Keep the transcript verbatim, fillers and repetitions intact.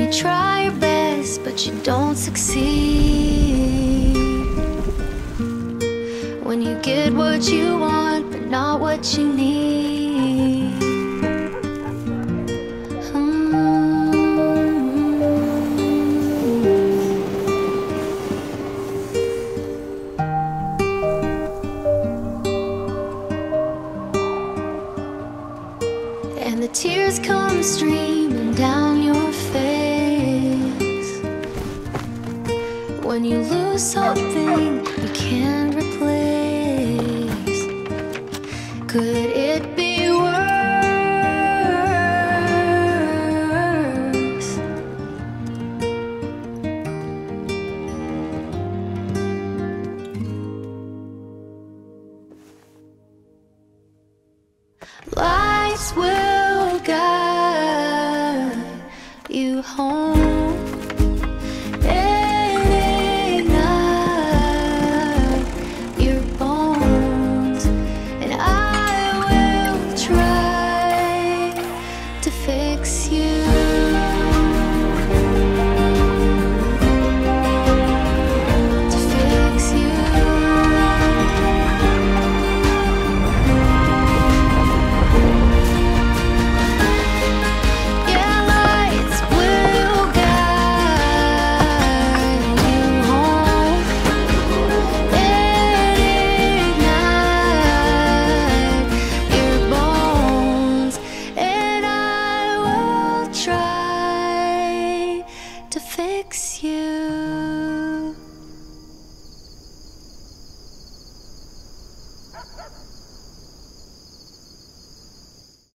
you try your best, but you don't succeed. When you get what you want, but not what you need. And the tears come streaming down your face when you lose something you can't replace. Could it be worse? Lights will guide you home and ignite your bones, and I will try to fix you. To fix you. To fix you.